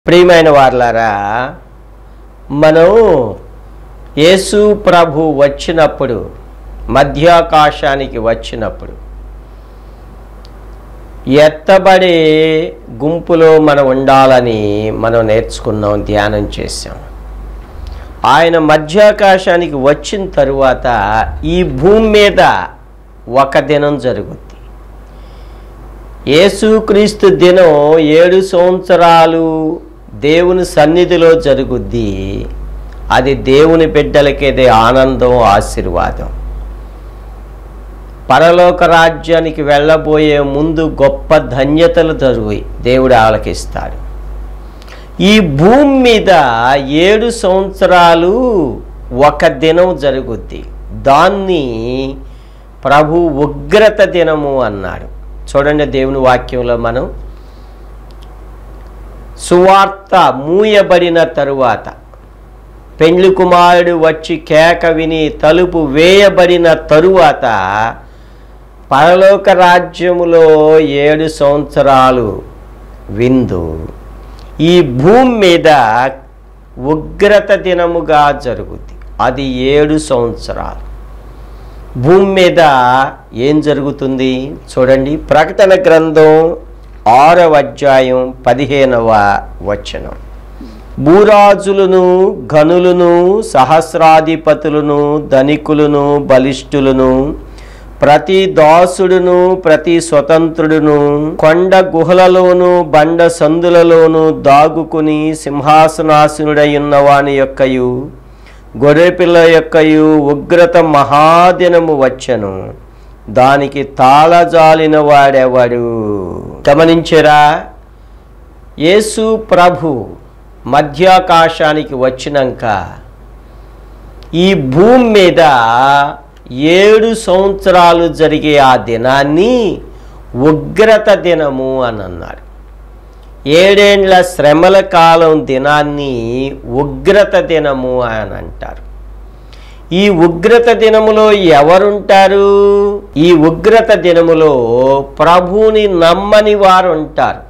ప్రియమైన వారలారా, మనం యేసు ప్రభు వచ్చినప్పుడు మధ్యాకాశానికి వచ్చినప్పుడు ఎత్తబడే గుంపులో మనం ఉండాలని మనం నేర్చుకున్నాం, ధ్యానం చేసాం. ఆయన మధ్యాకాశానికి వచ్చిన తరువాత ఈ భూమి మీద ఒక దినం జరుగుద్ది. యేసుక్రీస్తు దినం 7 సంవత్సరాలు దేవుని సన్నిధిలో జరుగుద్ది. అది దేవుని బిడ్డలకేదే ఆనందం, ఆశీర్వాదం. పరలోక రాజ్యానికి వెళ్ళబోయే ముందు గొప్ప ధన్యతలు జరుగుతాయి, దేవుడు ఆలకిస్తాడు. ఈ భూమి మీద 7 సంవత్సరాలు ఒక దినం జరుగుద్ది. దాన్ని ప్రభు ఉగ్రత దినము అన్నాడు. చూడండి, దేవుని వాక్యంలో మనం సువార్త మూయబడిన తరువాత పెండ్లి కుమారుడు వచ్చి కేక విని తలుపు వేయబడిన తరువాత పరలోక రాజ్యములో 7 సంవత్సరాలు విందు ఈ భూమి మీద ఉగ్రత దినముగా జరుగుద్ది. అది 7 సంవత్సరాలు. భూమి మీద ఏం జరుగుతుంది చూడండి. ప్రకటన గ్రంథం 6వ అధ్యాయం 15వ వచనం. భూరాజులను, ఘనులను, సహస్రాధిపతులను, ధనికులను, బలిష్ఠులను, ప్రతి దాసుడును, ప్రతి స్వతంత్రుడును కొండ గుహలలోను బండ సందులలోను దాగుకుని సింహాసనాసనుడై ఉన్నవాని యొక్కయు గొర్రెపిల్ల యొక్కయు ఉగ్రత మహాదినము వచ్చెను, దానికి తాళజాలిన వాడెవడు. గమనించరా, యేసు ప్రభు మధ్యాకాశానికి వచ్చినాక ఈ భూమి మీద 7 సంవత్సరాలు జరిగే ఆ దినాన్ని ఉగ్రత దినము అని అన్నాడు. 7 ఏండ్ల శ్రమల కాలం దినాన్ని ఉగ్రత దినము అని అంటారు. ఈ ఉగ్రత దినములో ఎవరుంటారు? ఈ ఉగ్రత దినములో ప్రభువుని నమ్మని వారు ఉంటారు,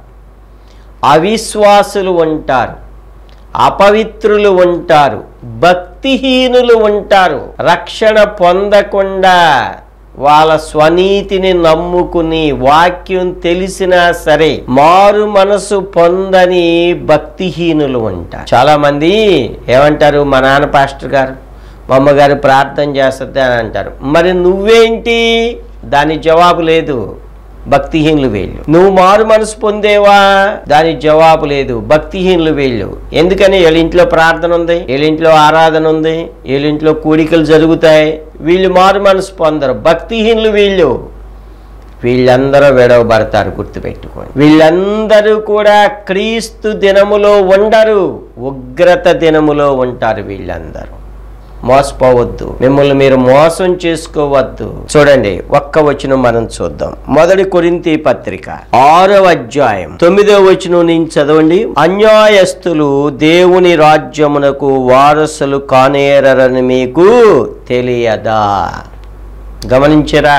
అవిశ్వాసులు ఉంటారు, అపవిత్రులు ఉంటారు, భక్తిహీనులు ఉంటారు. రక్షణ పొందకుండా వాళ్ళ స్వనీతిని నమ్ముకుని వాక్యం తెలిసినా సరే మారు మనసు పొందని భక్తిహీనులు ఉంటారు. చాలా మంది ఏమంటారు, మా నాన్న పాస్టర్ గారు, మా అమ్మగారు ప్రార్థన చేస్తుంది అని అంటారు. మరి నువ్వేంటి? దాని జవాబు లేదు. భక్తిహీనులు వీళ్ళు. నువ్వు మారు మనసు పొందేవా? దానికి జవాబు లేదు. భక్తిహీనులు వీళ్ళు. ఎందుకని? వీళ్ళ ఇంట్లో ప్రార్థన ఉంది, వీళ్ళ ఇంట్లో ఆరాధన ఉంది, వీళ్ళ ఇంట్లో కూడికలు జరుగుతాయి, వీళ్ళు మారు మనసు పొందరు. భక్తిహీనులు వీళ్ళు. వీళ్ళందరూ విడవబడతారు, గుర్తుపెట్టుకోండి. వీళ్ళందరూ కూడా క్రీస్తు దినములో ఉండరు, ఉగ్రత దినములో ఉంటారు. వీళ్ళందరూ మోసపోవద్దు, మిమ్మల్ని మీరు మోసం చేసుకోవద్దు. చూడండి, ఒక్క వచనం మనం చూద్దాం. 1 కొరింథీ పత్రిక 6వ అధ్యాయం 9వ వచనం నుంచి చదవండి. అన్యాయస్తులు దేవుని రాజ్యమునకు వారసులు కానేరని మీకు తెలియదా? గమనించరా,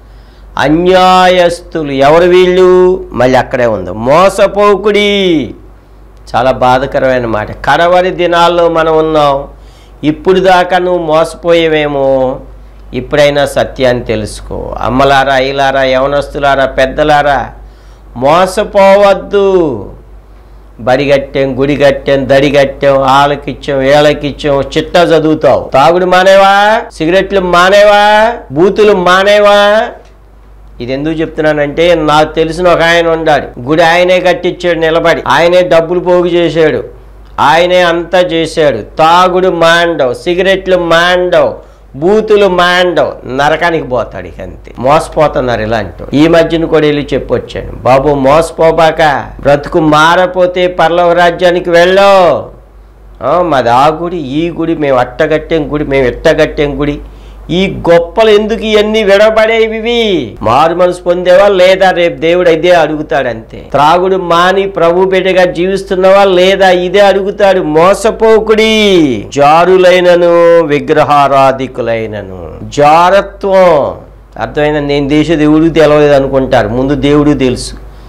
అన్యాయస్తులు ఎవరు వీళ్ళు? మళ్ళీ అక్కడే ఉంది, మోసపోకుడి. చాలా బాధకరమైన మాట. కడవరి దినాల్లో మనం ఉన్నాం. ఇప్పుడు దాకా నువ్వు మోసపోయేవేమో, ఇప్పుడైనా సత్యాన్ని తెలుసుకో. అమ్మలారా, అయ్యలారా, యవనస్తులారా, పెద్దలారా, మోసపోవద్దు. బడి కట్టాం, గుడి కట్టాం, దడి కట్టాం, వాళ్ళకిచ్చాం, వీళ్ళకిచ్చాం, చిట్టా చదువుతావు. తాగుడు మానేవా? సిగరెట్లు మానేవా? బూతులు మానేవా? ఇది ఎందుకు చెప్తున్నానంటే, నాకు తెలిసిన ఒక ఆయన ఉన్నాడు. గుడి ఆయనే కట్టించాడు నిలబడి, ఆయనే డబ్బులు పోగు చేశాడు, ఆయనే అంతా చేశాడు. తాగుడు మాండవ్, సిగరెట్లు మాండవ్, బూతులు మాండవ్, నరకానికి పోతాడు. ఇక అంతే. మోసపోతున్నారు ఇలాంటి. ఈ మధ్యన కూడా వెళ్ళి చెప్పొచ్చాను, బాబు మోసపోబాక, బ్రతుకు మారపోతే పరలోక రాజ్యానికి వెళ్ళావు. మాది ఆ గుడి, ఈ గుడి, మేము అట్టగట్టాం గుడి, మేము ఇట్టగట్టాం గుడి. ఈ గొప్పలు ఎందుకు ఇవన్నీ విడబడేవి? మారు మనసు పొందేవా లేదా? రేపు దేవుడు ఇదే అడుగుతాడు అంతే. త్రాగుడు మాని ప్రభు బిడ్డగా జీవిస్తున్నావా లేదా? ఇదే అడుగుతాడు. మోసపోకుడి. జారులైనను విగ్రహారాధికులైనను. జారత్వం అర్థమైంది. నేను దేశ దేవుడికి తెలవలేదు అనుకుంటారు, ముందు దేవుడు తెలుసు.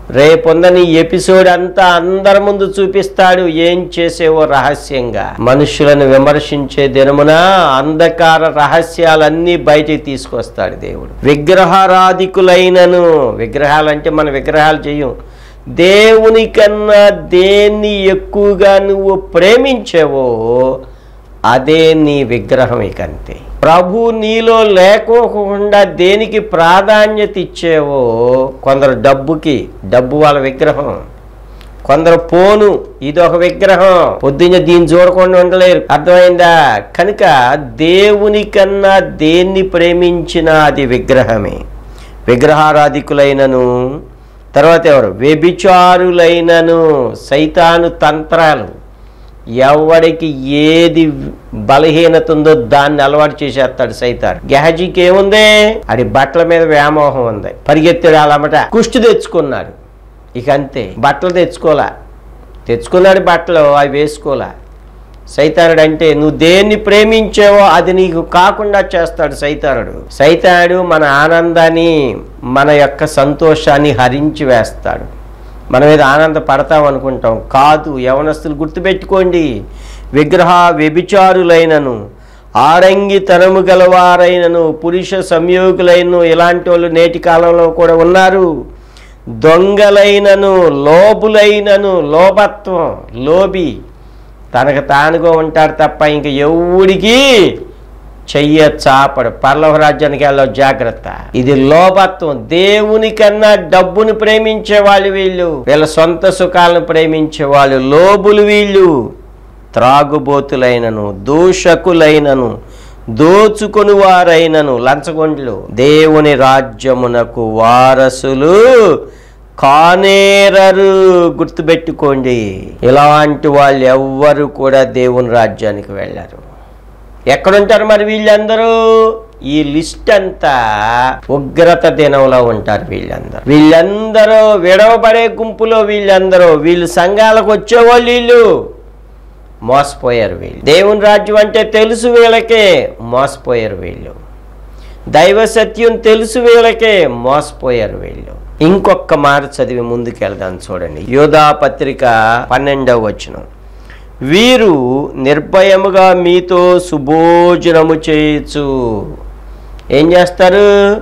రేపుందని ఎపిసోడ్ అంతా అందరి ముందు చూపిస్తాడు. ఏం చేసేవో రహస్యంగా. మనుషులను విమర్శించే దినమున అంధకార రహస్యాలన్నీ బయటికి తీసుకొస్తాడు దేవుడు. విగ్రహారాధికులైనను, విగ్రహాలంటే మన విగ్రహాలు చెయ్యం, దేవుని కన్నా దేన్ని ఎక్కువగా నువ్వు ప్రేమించావో అదే నీ విగ్రహం. ఇకంతే. ప్రభు నీలో లేకోకుండా దేనికి ప్రాధాన్యత ఇచ్చేవో, కొందరు డబ్బుకి, డబ్బు వాళ్ళ విగ్రహం, కొందరు పోను, ఇదొక విగ్రహం, పొద్దున్న దీన్ని చూడకుండా ఉండలేరు. అర్థమైందా? కనుక దేవుని కన్నా దేన్ని ప్రేమించినా అది విగ్రహమే. విగ్రహారాధికులైనను, తర్వాత ఎవరు? వ్యభిచారులైనను, సైతాను తంత్రాలు. ఎవడికి ఏది బలహీనత ఉందో దాన్ని అలవాటు చేసేస్తాడు సైతాను. గెహజీకి ఏముంది? అది బట్టల మీద వ్యామోహం ఉంది, పరిగెత్తాడు అలామట, కుష్టి తెచ్చుకున్నాడు. ఇక అంతే. బట్టలు తెచ్చుకున్నాడు బట్టలు, అవి వేసుకోలే. సైతానుడు అంటే నువ్వు దేన్ని ప్రేమించావో అది నీకు కాకుండా చేస్తాడు సైతానుడు. మన ఆనందాన్ని, మన యొక్క సంతోషాన్ని హరించి వేస్తాడు. మన మీద ఆనందపడతాం అనుకుంటాం, కాదు. యవనస్తులు గుర్తుపెట్టుకోండి, వ్యభిచారులైనను, ఆడంగితనము గలవారైనను, పురుష సంయోగులైనను, ఇలాంటి వాళ్ళు నేటి కాలంలో కూడా ఉన్నారు. దొంగలైనను, లోబులైనను, లోభత్వం, లోబి, తనకు తానుగా ఉంటాడు తప్ప ఇంక ఎవడికి చెయ్య చాపడు. పరలోక రాజ్యానికి వెళ్ళవు, జాగ్రత్త. ఇది లోభత్వం. దేవుని కన్నా డబ్బును ప్రేమించేవాళ్ళు వీళ్ళు, వీళ్ళ సొంత సుఖాలను ప్రేమించేవాళ్ళు లోబులు వీళ్ళు. త్రాగుబోతులైనను, దూషకులైనను, దోచుకొని వారైనను, లంచగొండ్లు, దేవుని రాజ్యమునకు వారసులు కానేరరు. గుర్తుపెట్టుకోండి, ఇలాంటి వాళ్ళు ఎవ్వరు కూడా దేవుని రాజ్యానికి వెళ్ళరు. ఎక్కడుంటారు మరి వీళ్ళందరూ? ఈ లిస్ట్ అంతా ఉగ్రత దినంలో ఉంటారు వీళ్ళందరూ విడవబడే గుంపులో వీళ్ళు సంఘాలకు వచ్చేవాళ్ళు, వీళ్ళు మోసపోయారు. వీళ్ళు దేవుని రాజ్యం అంటే తెలుసు వీళ్ళకే, మోసపోయారు వీళ్ళు. దైవ సత్యం తెలుసు వీళ్ళకే, మోసపోయారు వీళ్ళు. ఇంకొక మాట చదివి ముందుకెళ్దాం. చూడండి, యోధా పత్రిక 12వ వచనం. వీరు నిర్భయముగా మీతో సుభోజనము చేయొచ్చు. ఏం చేస్తారు?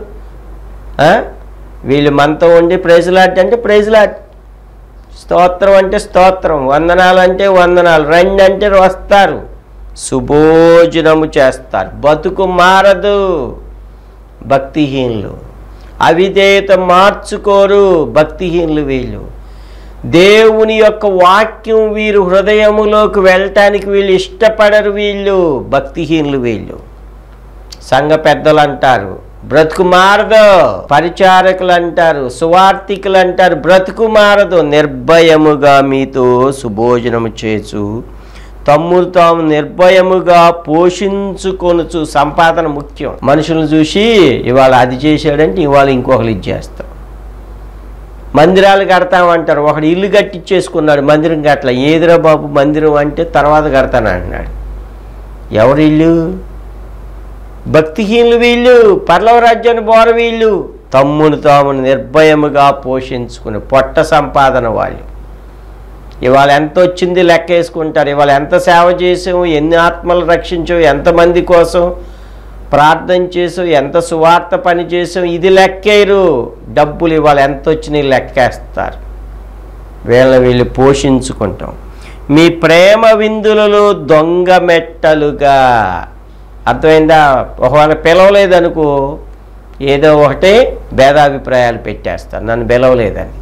వీళ్ళు మనతో ఉండి ప్రైజ్లాట్ అంటే ప్రైజ్లాట్, స్తోత్రం అంటే స్తోత్రం, వందనాలు అంటే వందనాలు, రండి అంటే వస్తారు, సుభోజనము చేస్తారు. బతుకు మారదు. భక్తిహీనులు, అవిధేయత మార్చుకోరు, భక్తిహీనులు వీళ్ళు. దేవుని యొక్క వాక్యం వీరు హృదయములోకి వెళ్ళటానికి వీళ్ళు ఇష్టపడరు. వీళ్ళు భక్తిహీనులు. వీళ్ళు సంఘ పెద్దలు అంటారు, బ్రతుకు మారదు. పరిచారకులు అంటారు, సువార్థికులు అంటారు, బ్రతుకు మారదు. నిర్భయముగా మీతో సుభోజనము చేసు, తమ్మును తాము నిర్భయముగా పోషించుకొనుచు. సంపాదన ముఖ్యం. మనుషులను చూసి ఇవాళ అది చేశాడంటే ఇవాళ ఇంకొకరు ఇది చేస్తాం. మందిరాలు కడతామంటారు, ఒకడు ఇల్లు కట్టించేసుకున్నాడు, మందిరం కట్టలే. ఏదిరా బాబు మందిరం అంటే తర్వాత కడతాను అంటున్నాడు. ఎవరు ఇల్లు? భక్తిహీనులు వీళ్ళు, పరలోక రాజ్యాన్ని బోర వీళ్ళు. తమ్మును తామును నిర్భయముగా పోషించుకుని పొట్ట సంపాదన వాళ్ళు. ఇవాళ ఎంత వచ్చింది లెక్క వేసుకుంటారు. ఇవాళ ఎంత సేవ చేసాము, ఎన్ని ఆత్మలు రక్షించావు, ఎంతమంది కోసం ప్రార్థన చేసావు, ఎంత సువార్త పని చేసావు, ఇది లెక్కేరు. డబ్బులు ఇవాళ ఎంత వచ్చినాయి లెక్కేస్తారు. వీళ్ళు పోషించుకుంటాం. మీ ప్రేమ విందులలో దొంగ మెట్టలుగా. అర్థమైందా? ఒకవేళ పిలవలేదనుకో, ఏదో ఒకటే భేదాభిప్రాయాలు పెట్టేస్తారు, నన్ను పిలవలేదని.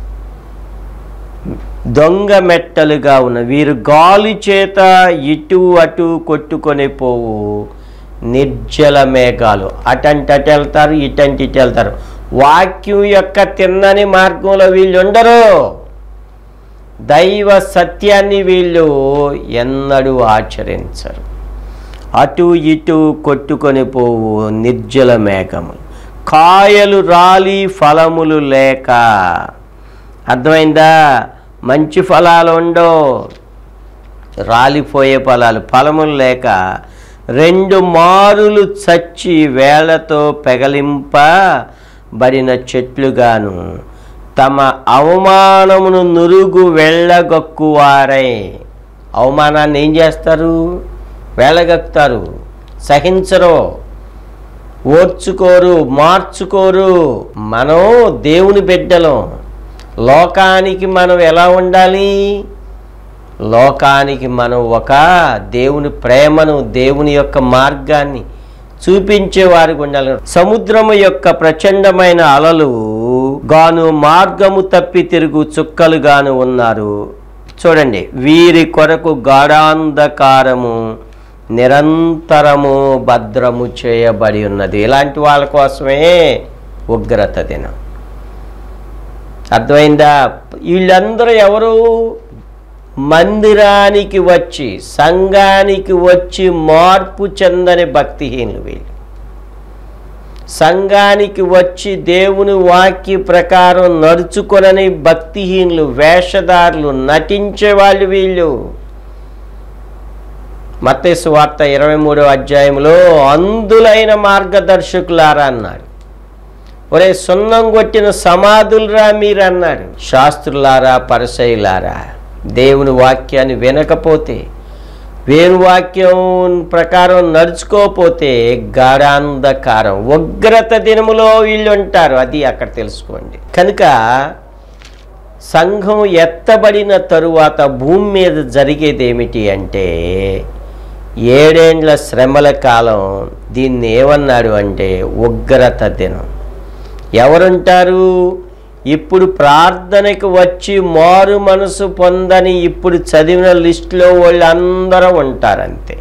దొంగ మెట్టలుగా ఉన్న వీరు గాలి చేత ఇటు అటు కొట్టుకొని పోవు నిర్జల మేఘాలు. అటంటి అటు వెళ్తారు, ఇటంటి ఇటు వెళ్తారు. వాక్యం యొక్క తిన్నని మార్గంలో వీళ్ళు ఉండరు. దైవ సత్యాన్ని వీళ్ళు ఎన్నడూ ఆచరించరు. అటు ఇటు కొట్టుకొని పోవు నిర్జల మేఘములు, కాయలు రాలి ఫలములు లేక. అర్థమైందా? మంచి ఫలాలు ఉండవు, రాలిపోయే ఫలములు లేక. 2 మారులు చచ్చి వేళ్లతో పెగలింపబడిన చెట్లుగాను, తమ అవమానమును నురుగు వెళ్ళగక్కువారై. అవమానాన్ని ఏం చేస్తారు? వెళ్ళగక్కుతారు, సహించరు, ఓర్చుకోరు, మార్చుకోరు. మనం దేవుని బిడ్డలం. లోకానికి మనం ఎలా ఉండాలి? లోకానికి మనం ఒక దేవుని ప్రేమను, దేవుని యొక్క మార్గాన్ని చూపించే వారికి ఉండాలి. సముద్రము యొక్క ప్రచండమైన అలలు గాను మార్గము తప్పి తిరుగు చుక్కలు గాను ఉన్నారు. చూడండి, వీరి కొరకు గాఢాంధకారము నిరంతరము భద్రము చేయబడి ఉన్నది. ఇలాంటి వాళ్ళ కోసమే ఉగ్రత దినం. అర్థమైందా? వీళ్ళందరూ ఎవరు? మందిరానికి వచ్చి, సంఘానికి వచ్చి మార్పు చెందని భక్తిహీనులు. వీళ్ళు సంఘానికి వచ్చి దేవుని వాక్య ప్రకారం నడుచుకొనని భక్తిహీనులు, వేషధారులు, నటించేవాళ్ళు వీళ్ళు. మత్తయి సువార్త 23వ అధ్యాయంలో అంధులైన మార్గదర్శకులారా అన్నాడు. ఒరే సున్నం కొట్టిన సమాధులరా మీరు అన్నాడు. శాస్త్రులారా, పరిసయ్యులారా, దేవుని వాక్యాన్ని వినకపోతే, వేరు వాక్యం ప్రకారం నడుచుకోకపోతే గాఢాంధకారం, ఉగ్రత దినములో వీళ్ళు ఉంటారు. అది అక్కడ తెలుసుకోండి. కనుక సంఘం ఎత్తబడిన తరువాత భూమి మీద జరిగేది ఏమిటి అంటే 7 ఏండ్ల శ్రమల కాలం. దీన్ని ఏమన్నాడు అంటే ఉగ్రత దినం. ఎవరుంటారు? ఇప్పుడు ప్రార్థనకు వచ్చి మారు మనసు పొందని ఇప్పుడు చదివిన లిస్టులో వాళ్ళందరూ ఉంటారంతే.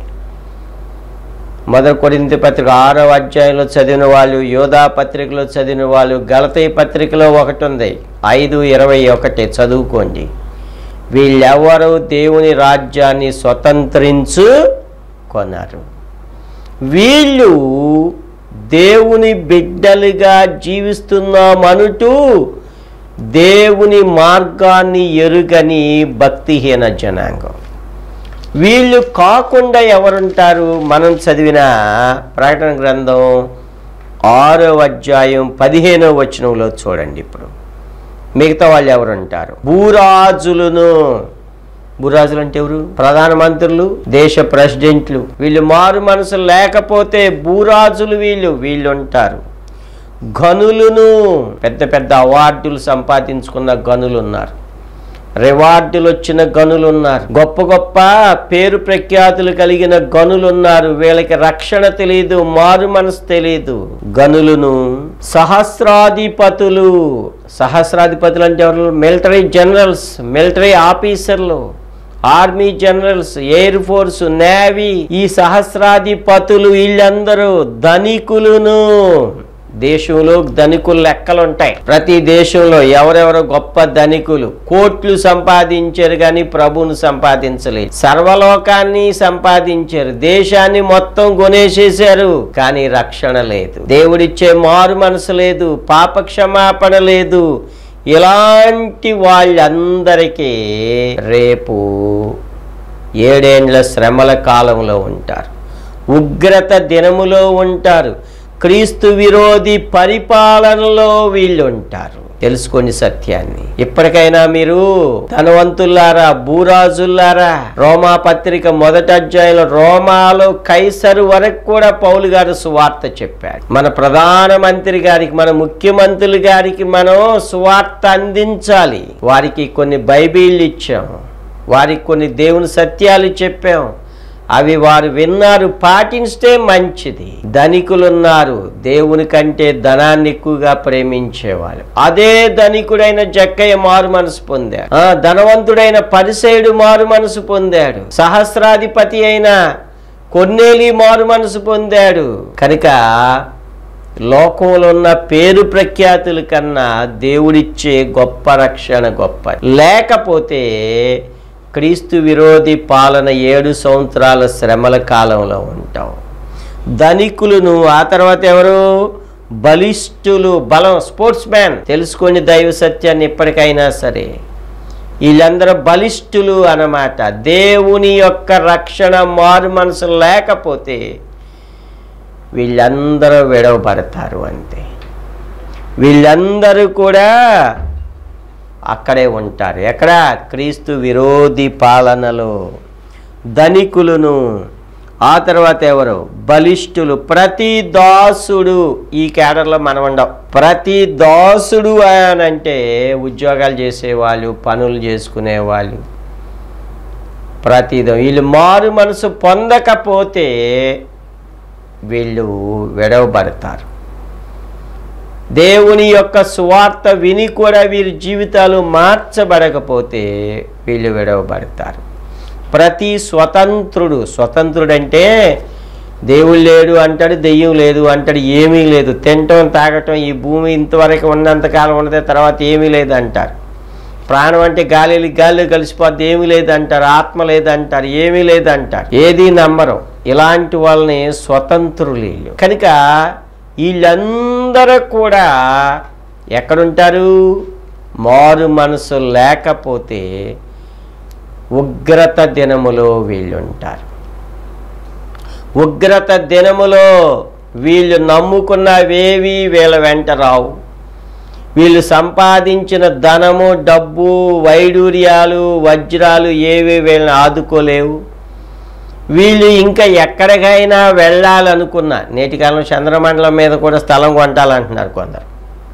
1 కొరింథీ పత్రిక 6వ అధ్యాయంలో చదివిన వాళ్ళు, యోధా పత్రికలో చదివిన వాళ్ళు, గలతీ పత్రికలో ఒకటి ఉంది 5:21 చదువుకోండి. వీళ్ళెవరు దేవుని రాజ్యాన్ని స్వతంత్రించుకొన్నారు. వీళ్ళు దేవుని బిడ్డలుగా జీవిస్తున్నామనుటూ దేవుని మార్గాన్ని ఎరుగని భక్తిహీన జనాంగం. వీళ్ళు కాకుండా ఎవరుంటారు? మనం చదివిన ప్రకటన గ్రంథం 6వ అధ్యాయం 15వ వచనంలో చూడండి. ఇప్పుడు మిగతా వాళ్ళు ఎవరుంటారు? భూరాజులను. భూరాజులు అంటే ఎవరు? ప్రధానమంత్రులు, దేశ ప్రెసిడెంట్లు. వీళ్ళు మారు మనసు లేకపోతే భూరాజులు వీళ్ళు ఉంటారు. గనులను, పెద్ద పెద్ద అవార్డులు సంపాదించుకున్న గనులు ఉన్నారు, రివార్డులు వచ్చిన గనులు ఉన్నారు, గొప్ప గొప్ప పేరు ప్రఖ్యాతులు కలిగిన గనులు ఉన్నారు. వీళ్ళకి రక్షణ తెలియదు, మారు మనసు తెలియదు. గనులను, సహస్రాధిపతులు. సహస్రాధిపతులు అంటే ఎవరు? మిలిటరీ జనరల్స్, మిలిటరీ ఆఫీసర్లు, army generals, air force, navy. ఈ సహస్రాధిపతులు వీళ్ళందరూ ధనికులను. దేశంలో ధనికులు లెక్కలు ఉంటాయి. ప్రతి దేశంలో ఎవరెవరు గొప్ప ధనికులు కోట్లు సంపాదించారు కానీ ప్రభువును సంపాదించలేదు. సర్వలోకాన్ని సంపాదించారు, దేశాన్ని మొత్తం కొనేసేశారు, కానీ రక్షణ లేదు, దేవుడిచ్చే మారు మనసు లేదు, పాప క్షమాపణ లేదు. ఇలాంటి వాళ్ళందరికీ రేపు 7 ఏండ్ల శ్రమల కాలంలో ఉంటారు, ఉగ్రత దినములో ఉంటారు, క్రీస్తు విరోధి పరిపాలనలో వీళ్ళు ఉంటారు. తెలుసుకోండి సత్యాన్ని. ఇప్పటికైనా మీరు ధనవంతులారా, భూరాజులారా, రోమా పత్రిక 1వ అధ్యాయంలో రోమాలో కైసరు వరకు కూడా పౌలు గారు సువార్త చెప్పాడు. మన ప్రధానమంత్రి గారికి, మన ముఖ్యమంత్రులు గారికి మనం సువార్త అందించాలి. వారికి కొన్ని బైబిళ్ళు ఇచ్చాం, వారికి కొన్ని దేవుని సత్యాలు చెప్పాం. అవి వారు విన్నారు, పాటిస్తే మంచిది. ధనికులున్నారు, దేవుని కంటే ధనాన్ని ఎక్కువగా ప్రేమించేవాళ్ళు. అదే ధనికుడైన జక్కయ్య మారు మనసు పొందాడు, ధనవంతుడైన పరిసయుడు మారు మనసు పొందాడు, సహస్రాధిపతి అయిన కొర్నేలి మారు మనసు పొందాడు. కనుక లోకంలో ఉన్న పేరు ప్రఖ్యాతుల కన్నా దేవుడిచ్చే గొప్ప రక్షణ గొప్ప. లేకపోతే క్రీస్తు విరోధి పాలన 7 సంవత్సరాల శ్రమల కాలంలో ఉంటాం. ధనికులను, ఆ తర్వాత ఎవరు? బలిష్ఠులు, బలం, స్పోర్ట్స్ మ్యాన్. తెలుసుకోండి దైవ సత్యాన్ని ఇప్పటికైనా సరే. వీళ్ళందరూ బలిష్ఠులు అన్నమాట. దేవుని యొక్క రక్షణ మారు మనసు లేకపోతే వీళ్ళందరూ విడవబడతారు అంతే. వీళ్ళందరూ కూడా అక్కడే ఉంటారు. ఎక్కడ? క్రీస్తు విరోధి పాలనలో. ధనికులను, ఆ తర్వాత ఎవరు? బలిష్ఠులు. ప్రతి దాసుడు, ఈ కేడర్లో మనం ఉండం. ప్రతి దాసుడు అనంటే ఉద్యోగాలు చేసేవాళ్ళు, పనులు చేసుకునేవాళ్ళు, ప్రతిదో. వీళ్ళు మారు మనసు పొందకపోతే వీళ్ళు విడవబడతారు. దేవుని యొక్క సువార్త విని కూడా వీరి జీవితాలు మార్చబడకపోతే వీళ్ళు విడవబడతారు. ప్రతి స్వతంత్రుడంటే దేవుడు లేడు అంటాడు, దెయ్యం లేదు అంటాడు, ఏమీ లేదు, తినటం తాగటం, ఈ భూమి ఇంతవరకు ఉన్నంతకాలం ఉన్నదే, తర్వాత ఏమీ లేదు అంటారు. ప్రాణం అంటే గాలిలో కలిసిపోద్ది, ఏమీ లేదంటారు. ఆత్మ లేదంటారు, ఏమీ లేదంటారు, ఏది నమ్మరు. ఇలాంటి వాళ్ళని స్వతంత్రులు. కనుక వీళ్ళందరూ కూడా ఎక్కడుంటారు? మారు మనసు లేకపోతే ఉగ్రత దినములో వీళ్ళుంటారు. ఉగ్రత దినములో వీళ్ళు నమ్ముకున్నవేవి వీళ్ళ వెంట రావు. వీళ్ళు సంపాదించిన ధనము, డబ్బు, వైడూర్యాలు, వజ్రాలు ఏవి వీళ్ళని ఆదుకోలేవు. వీళ్ళు ఇంకా ఎక్కడికైనా వెళ్ళాలనుకున్నా, నేటికాలం చంద్రమండలం మీద కూడా స్థలం కొంటాలంటున్నారు కొందరు.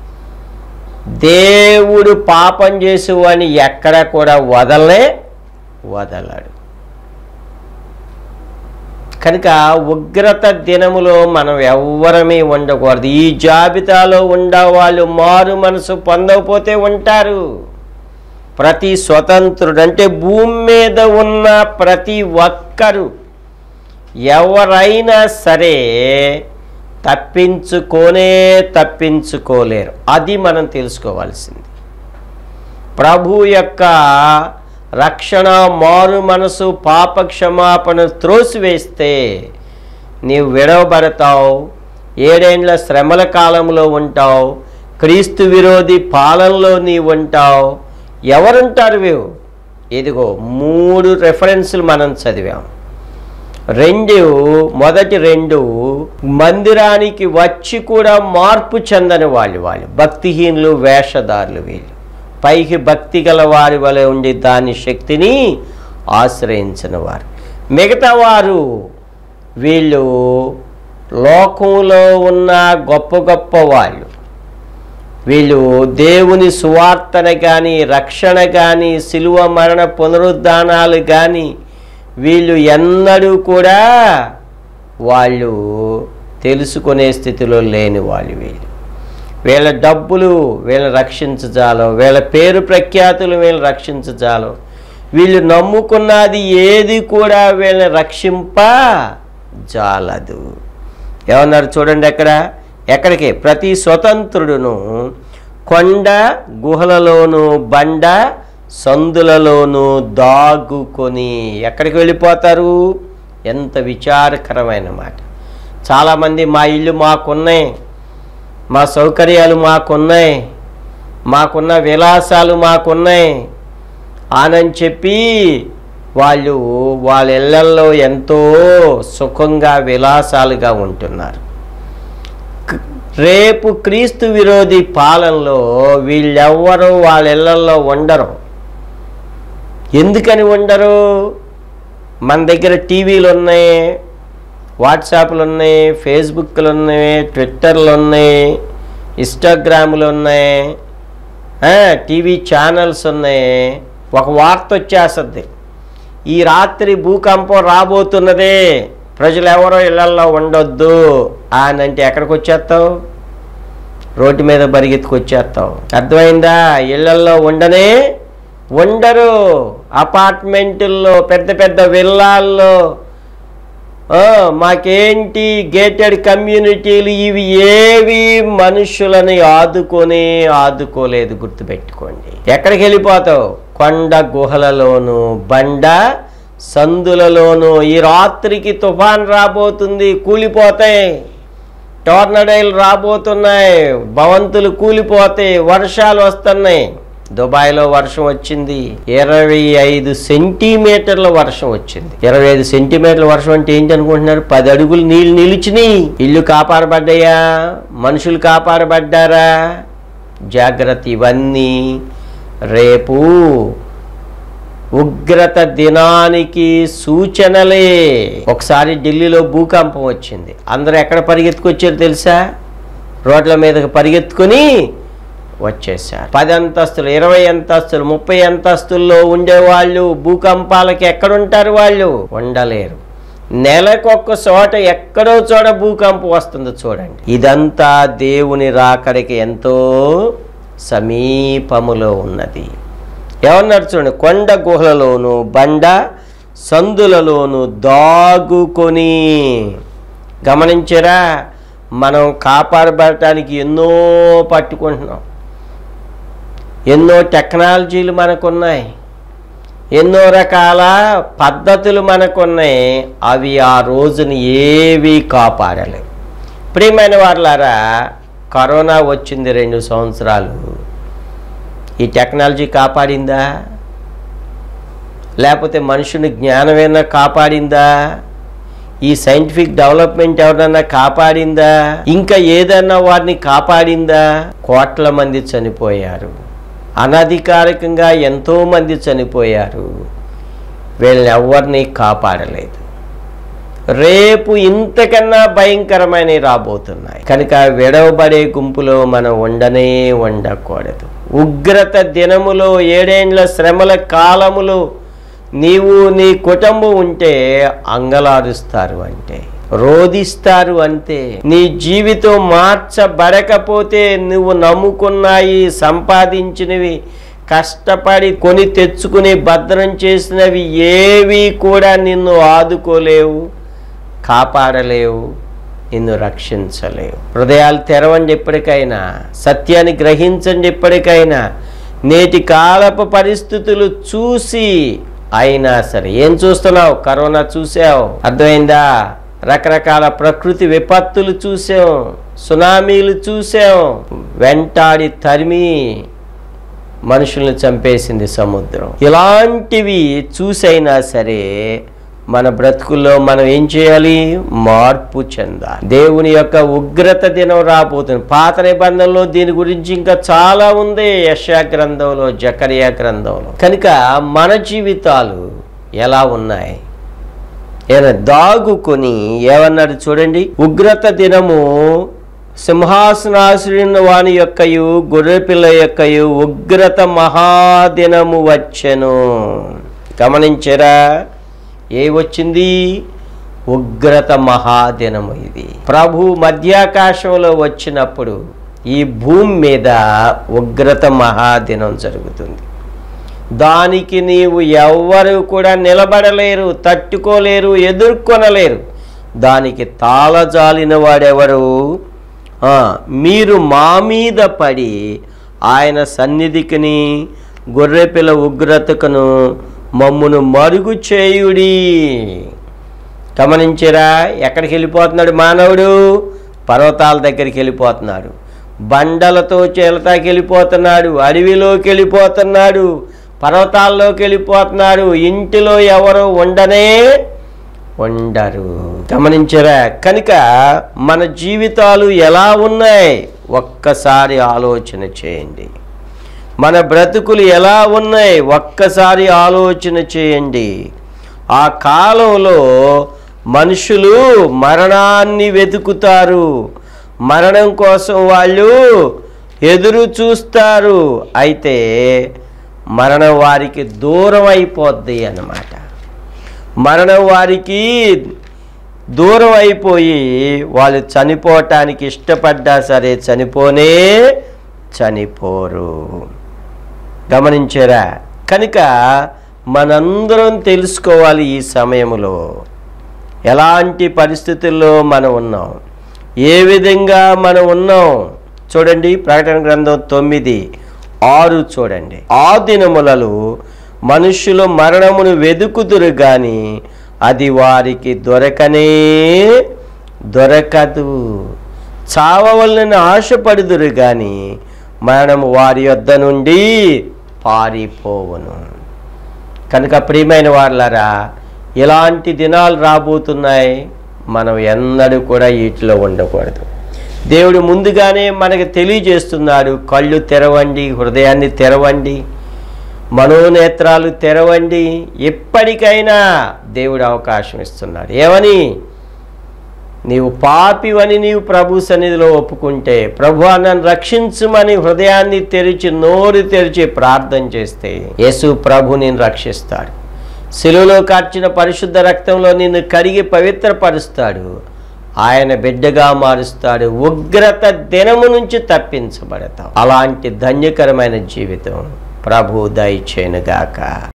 దేవుడు పాపం చేసేవాడిని ఎక్కడ కూడా వదలడు. కనుక ఉగ్రత దినములో మనం ఎవ్వరమే ఉండకూడదు. ఈ జాబితాలో ఉండేవాళ్ళు మారు మనసు పొందకపోతే ఉంటారు. ప్రతి స్వతంత్రుడు అంటే భూమి మీద ఉన్న ప్రతి ఒక్కరు ఎవరైనా సరే తప్పించుకోలేరు. అది మనం తెలుసుకోవాల్సింది. ప్రభు యొక్క రక్షణ, మారు మనసు, పాప క్షమాపణ త్రోసివేస్తే నీవు విడవబడతావు. 7 ఏండ్ల శ్రమల కాలంలో ఉంటావు. క్రీస్తు విరోధి పాలనలో నీవు ఉంటావు. ఎవరుంటారు వీవు? ఇదిగో 3 రెఫరెన్సులు మనం చదివాం. మొదటి 2 మందిరానికి వచ్చి కూడా మార్పు చెందని వాళ్ళు భక్తిహీనులు, వేషధారులు. వీళ్ళు పైకి భక్తి గల వారి వలె ఉండి దాని శక్తిని ఆశ్రయించిన వారు. మిగతా వారు వీళ్ళు లోకంలో ఉన్న గొప్ప వాళ్ళు. వీళ్ళు దేవుని సువార్తను కానీ, రక్షణ కానీ, శిలువ మరణ పునరుద్ధానాలు కానీ వీళ్ళు ఎన్నడూ కూడా వాళ్ళు తెలుసుకునే స్థితిలో లేని వాళ్ళు. వీళ్ళ డబ్బులు వీళ్ళని రక్షించజాలో, వీళ్ళ పేరు ప్రఖ్యాతులు వీళ్ళని రక్షించజాలో, వీళ్ళు నమ్ముకున్నది ఏది కూడా వీళ్ళని రక్షింపజాలదు. ఏమన్నారు చూడండి, ఎక్కడికి? ప్రతి స్వతంత్రుడును కొండ గుహలలోను, బండ సందులలోనూ దాగుకొని ఎక్కడికి వెళ్ళిపోతారు? ఎంత విచారకరమైన మాట. చాలామంది మా ఇల్లు మాకున్నాయి, మా సౌకర్యాలు మాకున్నాయి, మాకున్న విలాసాలు మాకున్నాయి అని చెప్పి వాళ్ళ ఇళ్లల్లో ఎంతో సుఖంగా విలాసాలుగా ఉంటున్నారు. రేపు క్రీస్తు విరోధి పాలనలో వీళ్ళెవ్వరూ వాళ్ళ ఇళ్లల్లో ఉండరు. ఎందుకని ఉండరు? మన దగ్గర టీవీలు ఉన్నాయి, వాట్సాప్లు ఉన్నాయి, ఫేస్బుక్లు ఉన్నాయి, ట్విట్టర్లు ఉన్నాయి, ఇన్స్టాగ్రాములు ఉన్నాయి, టీవీ ఛానల్స్ ఉన్నాయి. ఒక వార్త వచ్చేస్తుంది, ఈ రాత్రి భూకంపం రాబోతున్నదే, ప్రజలు ఎవరో ఇళ్లల్లో ఉండొద్దు అని అంటే ఎక్కడికి వచ్చేస్తావు? రోడ్డు మీద పరిగెత్తుకొచ్చేస్తావు. అర్థమైందా? ఇళ్లల్లో ఉండరు. అపార్ట్మెంటుల్లో, పెద్ద విల్లాల్లో, మాకేంటి గేటెడ్ కమ్యూనిటీలు, ఇవి ఏవి మనుషులని ఆదుకోలేదు. గుర్తుపెట్టుకోండి. ఎక్కడికి వెళ్ళిపోతావు? కొండ గుహలలోను, బండ సందులలోను. ఈ రాత్రికి తుఫాన్ రాబోతుంది, కూలిపోతాయి. టోర్నడోలు రాబోతున్నాయి, భవంతులు కూలిపోతాయి, వర్షాలు వస్తున్నాయి. దుబాయ్లో వర్షం వచ్చింది, 25 సెంటీమీటర్ల వర్షం వచ్చింది. 25 సెంటీమీటర్ల వర్షం అంటే ఏంటి అనుకుంటున్నారు? 10 అడుగులు నీళ్ళు నిలిచినాయి. ఇల్లు కాపాడబడ్డాయా? మనుషులు కాపాడబడ్డారా? జాగ్రత్త. ఇవన్నీ రేపు ఉగ్రత దినానికి సూచనలే. ఒకసారి ఢిల్లీలో భూకంపం వచ్చింది. అందరూ ఎక్కడ పరిగెత్తుకొచ్చారు తెలుసా? రోడ్ల మీదకి పరిగెత్తుకొని వచ్చేసారు. 10 అంతస్తులు, 20 అంతస్తులు, 30 అంతస్తుల్లో ఉండేవాళ్ళు భూకంపాలకి ఎక్కడుంటారు? వాళ్ళు ఉండలేరు. నెలకొక్క చోట ఎక్కడో చోట భూకంపం వస్తుంది చూడండి. ఇదంతా దేవుని రాకడికి ఎంతో సమీపములో ఉన్నది. ఏమన్నారు చూడండి, కొండ గుహలలోను బండ సందులలోను దాగుకొని. గమనించరా, మనం కాపాడబడటానికి ఎన్నో పట్టుకుంటున్నాం. ఎన్నో టెక్నాలజీలు మనకున్నాయి, ఎన్నో రకాల పద్ధతులు మనకున్నాయి. అవి ఆ రోజుని ఏవి కాపాడలేవు. ప్రియమైన వారులారా, కరోనా వచ్చింది 2 సంవత్సరాలు. ఈ టెక్నాలజీ కాపాడిందా? లేకపోతే మనుషుని జ్ఞానమైనా కాపాడిందా? ఈ సైంటిఫిక్ డెవలప్మెంట్ ఎవరన్నా కాపాడిందా? ఇంకా ఏదన్నా వారిని కాపాడిందా? కోట్ల మంది చనిపోయారు. అనధికారికంగా ఎంతోమంది చనిపోయారు. వీళ్ళని ఎవరిని కాపాడలేదు. రేపు ఇంతకన్నా భయంకరమైనవి రాబోతున్నాయి. కనుక విడవబడే గుంపులో మనం ఉండకూడదు. ఉగ్రత దినములో 7 ఏండ్ల శ్రమల కాలములో నీవు నీ కుటుంబం ఉంటే అంగలారుస్తారు, అంటే రోధిస్తారు అంతే. నీ జీవితం మార్చబడకపోతే నువ్వు నమ్ముకున్నాయి, సంపాదించినవి, కష్టపడి కొని తెచ్చుకుని భద్రం చేసినవి ఏవి కూడా నిన్ను ఆదుకోలేవు, కాపాడలేవు, నిన్ను రక్షించలేవు. హృదయాలు తెరవండి ఎప్పటికైనా, సత్యాన్ని గ్రహించండి ఎప్పటికైనా. నేటి కాలపు పరిస్థితులు చూసి అయినా సరే, ఏం చూస్తున్నావు? కరోనా చూసావు, అర్థమైందా? రకరకాల ప్రకృతి విపత్తులు చూసాం, సునామీలు చూసాం. వెంటాడి తరిమి మనుషుల్ని చంపేసింది సముద్రం. ఇలాంటివి చూసైనా సరే మన బ్రతుకుల్లో మనం ఏం చేయాలి? మార్పు చెందాలి. దేవుని యొక్క ఉగ్రత దినం రాబోతుంది. పాత నిబంధనలో దీని గురించి ఇంకా చాలా ఉంది, యెషయా గ్రంథంలో, జకరియా గ్రంథంలో. కనుక మన జీవితాలు ఎలా ఉన్నాయి? దాగుకొని ఏమన్నాడు చూడండి, ఉగ్రత దినము సింహాసనాసురుని వాని యొక్కయు గొర్రెపిల్ల యొక్కయు ఉగ్రత మహాదినము వచ్చెను. గమనించరా, ఏ వచ్చింది? ఉగ్రత మహాదినము. ఇది ప్రభు మధ్యాకాశంలో వచ్చినప్పుడు ఈ భూమి మీద ఉగ్రత మహాదినం జరుగుతుంది. దానికి నీవు ఎవ్వరు కూడా నిలబడలేరు, తట్టుకోలేరు, ఎదుర్కొనలేరు. దానికి తాళజాలిన వాడెవరు? మీరు మా మీద పడి ఆయన సన్నిధికిని గొర్రెపిల్ల ఉగ్రతకును మమ్మును మరుగు చేయుడి. గమనించరా, ఎక్కడికి వెళ్ళిపోతున్నాడు మానవుడు? పర్వతాల దగ్గరికి వెళ్ళిపోతున్నాడు, బండలతో చేలతాకి వెళ్ళిపోతున్నాడు, అడవిలోకి వెళ్ళిపోతున్నాడు, పర్వతాల్లోకి వెళ్ళిపోతున్నాడు. ఇంటిలో ఎవరు ఉండరు. గమనించరా, కనుక మన జీవితాలు ఎలా ఉన్నాయి ఒక్కసారి ఆలోచన చేయండి. మన బ్రతుకులు ఎలా ఉన్నాయి ఒక్కసారి ఆలోచన చేయండి. ఆ కాలంలో మనుషులు మరణాన్ని వెతుకుతారు, మరణం కోసం వాళ్ళు ఎదురు చూస్తారు. అయితే మరణం వారికి దూరం అయిపోద్ది అన్నమాట. మరణం వారికి దూరం అయిపోయి వాళ్ళు చనిపోవటానికి ఇష్టపడ్డా సరే చనిపోరు. గమనించారా? కనుక మనందరం తెలుసుకోవాలి ఈ సమయంలో ఎలాంటి పరిస్థితుల్లో మనం ఉన్నాం, ఏ విధంగా మనం ఉన్నాం. చూడండి, ప్రకటన గ్రంథం 9:6 చూడండి. ఆ దినములలో మనుష్యులు మరణమును వెదుకుదురు గాని అది వారికి దొరకదు. చావవలనని ఆశపడుదురు గాని మరణము వారి యొద్ద నుండి పారిపోవును. కనుక ప్రియమైన వారులారా, ఇలాంటి దినాలు రాబోతున్నాయి. మనం ఎన్నడూ కూడా వీటిలో ఉండకూడదు. దేవుడు ముందుగానే మనకు తెలియజేస్తున్నాడు, కళ్ళు తెరవండి, హృదయాన్ని తెరవండి. మనోనేత్రాలు తెరవండి. ఎప్పటికైనా దేవుడు అవకాశం ఇస్తున్నాడు. ఏమని? నీవు పాపివని నీవు ప్రభు సన్నిధిలో ఒప్పుకుంటే, ప్రభువా నన్ను రక్షించుమని హృదయాన్ని తెరిచి నోరు తెరిచి ప్రార్థన చేస్తే యేసు ప్రభు నిన్ను రక్షిస్తాడు. శిలువలో కార్చిన పరిశుద్ధ రక్తంలో నిన్ను కడిగి పవిత్రపరుస్తాడు. ఆయన బిడ్డగా మారుస్తాడు. ఉగ్రత దినము నుంచి తప్పించబడతావు. అలాంటి ధన్యకరమైన జీవితం ప్రభు దయచేయునుగాక.